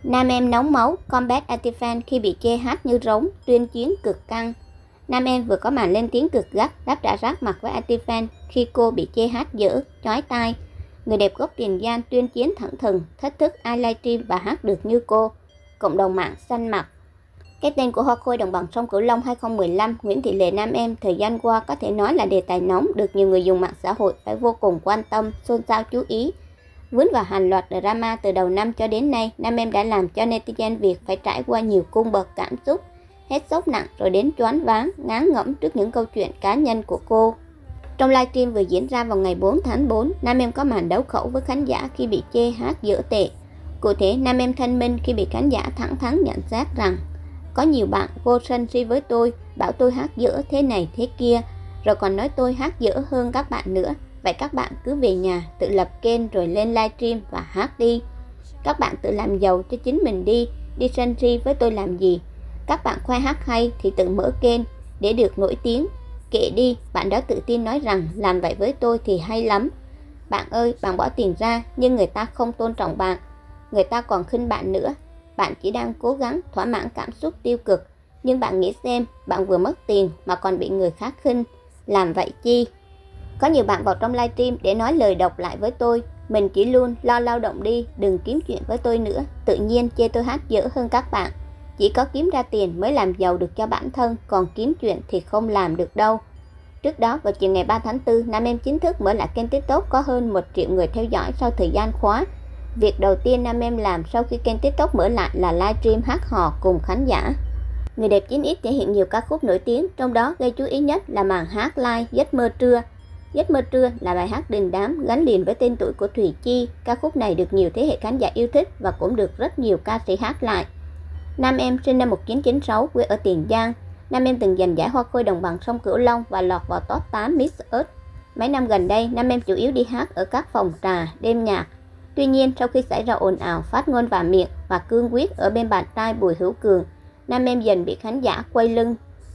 Nam em nóng máu, combat anti-fan khi bị chê hát như rống, tuyên chiến cực căng. Nam em vừa có màn lên tiếng cực gắt, đáp trả ráp mặt với anti-fan khi cô bị chê hát dở, chói tai. Người đẹp gốc Tiền Giang tuyên chiến thẳng thừng, thách thức ai livestream và hát được như cô. Cộng đồng mạng xanh mặt. Cái tên của Hoa Khôi đồng bằng sông Cửu Long 2015, Nguyễn Thị Lệ Nam em thời gian qua có thể nói là đề tài nóng được nhiều người dùng mạng xã hội phải vô cùng quan tâm, xôn xao chú ý. Vướng vào hàng loạt drama từ đầu năm cho đến nay, Nam em đã làm cho netizen Việt phải trải qua nhiều cung bậc cảm xúc, hết sốc nặng rồi đến choáng váng, ngán ngẩm trước những câu chuyện cá nhân của cô. Trong livestream vừa diễn ra vào ngày 4 tháng 4, Nam em có màn đấu khẩu với khán giả khi bị chê hát dở tệ. Cụ thể, Nam em thanh minh khi bị khán giả thẳng thắn nhận xét rằng có nhiều bạn vô sân si với tôi, bảo tôi hát dở thế này thế kia, rồi còn nói tôi hát dở hơn các bạn nữa. Vậy các bạn cứ về nhà, tự lập kênh rồi lên livestream và hát đi. Các bạn tự làm giàu cho chính mình đi sân si với tôi làm gì? Các bạn khoe hát hay thì tự mở kênh để được nổi tiếng. Kệ đi, bạn đó tự tin nói rằng làm vậy với tôi thì hay lắm. Bạn ơi, bạn bỏ tiền ra nhưng người ta không tôn trọng bạn. Người ta còn khinh bạn nữa. Bạn chỉ đang cố gắng thỏa mãn cảm xúc tiêu cực. Nhưng bạn nghĩ xem, bạn vừa mất tiền mà còn bị người khác khinh. Làm vậy chi? Có nhiều bạn vào trong livestream để nói lời độc lại với tôi. Mình chỉ luôn lo lao động đi, đừng kiếm chuyện với tôi nữa. Tự nhiên chê tôi hát dở hơn các bạn. Chỉ có kiếm ra tiền mới làm giàu được cho bản thân, còn kiếm chuyện thì không làm được đâu. Trước đó, vào chiều ngày 3 tháng 4, Nam em chính thức mở lại kênh TikTok có hơn 1 triệu người theo dõi sau thời gian khóa. Việc đầu tiên Nam em làm sau khi kênh TikTok mở lại là livestream hát hò cùng khán giả. Người đẹp 9X thể hiện nhiều ca khúc nổi tiếng, trong đó gây chú ý nhất là màn hát live Giấc mơ trưa. Giấc mơ trưa là bài hát đình đám gắn liền với tên tuổi của Thùy Chi. Ca khúc này được nhiều thế hệ khán giả yêu thích và cũng được rất nhiều ca sĩ hát lại. Nam em sinh năm 1996, quê ở Tiền Giang. Nam em từng giành giải Hoa Khôi đồng bằng sông Cửu Long và lọt vào top 8 Miss Earth. Mấy năm gần đây, Nam em chủ yếu đi hát ở các phòng trà, đêm nhạc. Tuy nhiên, sau khi xảy ra ồn ào, phát ngôn vạ miệng và cương quyết ở bên bạn trai Bùi Hữu Cường, Nam em dần bị khán giả quay lưng.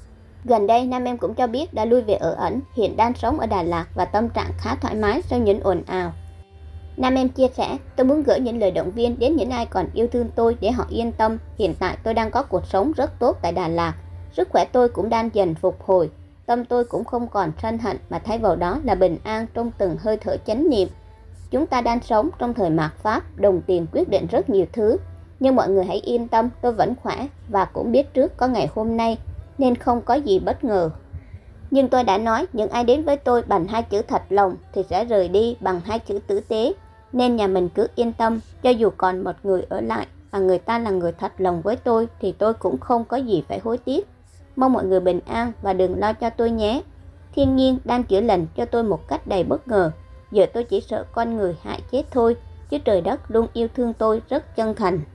Gần đây, Nam em cũng cho biết đã lui về ở ẩn, hiện đang sống ở Đà Lạt và tâm trạng khá thoải mái sau những ồn ào. Nam em chia sẻ, tôi muốn gửi những lời động viên đến những ai còn yêu thương tôi để họ yên tâm. Hiện tại tôi đang có cuộc sống rất tốt tại Đà Lạt. Sức khỏe tôi cũng đang dần phục hồi. Tâm tôi cũng không còn sân hận mà thay vào đó là bình an trong từng hơi thở chánh niệm. Chúng ta đang sống trong thời mạt Pháp, đồng tiền quyết định rất nhiều thứ. Nhưng mọi người hãy yên tâm, tôi vẫn khỏe và cũng biết trước có ngày hôm nay nên không có gì bất ngờ. Nhưng tôi đã nói những ai đến với tôi bằng 2 chữ thật lòng thì sẽ rời đi bằng 2 chữ tử tế. Nên nhà mình cứ yên tâm, cho dù còn một người ở lại và người ta là người thật lòng với tôi thì tôi cũng không có gì phải hối tiếc. Mong mọi người bình an và đừng lo cho tôi nhé. Thiên nhiên đang chữa lành cho tôi một cách đầy bất ngờ. Giờ tôi chỉ sợ con người hại chết thôi, chứ trời đất luôn yêu thương tôi rất chân thành.